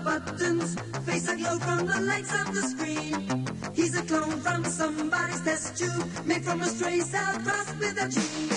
buttons, face aglow from the lights of the screen. He's a clone from somebody's test tube, made from a stray cell crossed with a gene.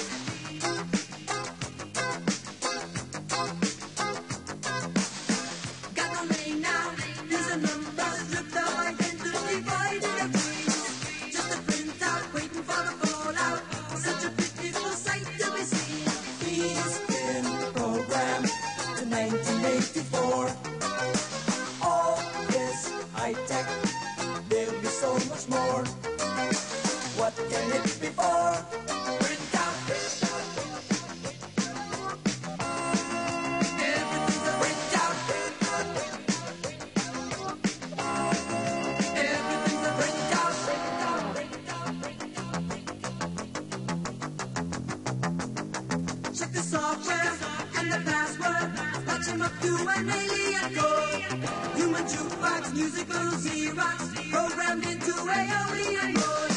Got no name now, he's a number stripped of identity, void in a dream. Just a printout waiting for the fallout, such a pitiful sight to be seen. He's been programmed to 1984. All this high tech, there'll be so much more. What can it be for? Print out. Everything's a print out. Everything's a print out. Check the software and the password. Patch him up to an alien code. Human jukebox, musical Xerox, programmed into AOE mode.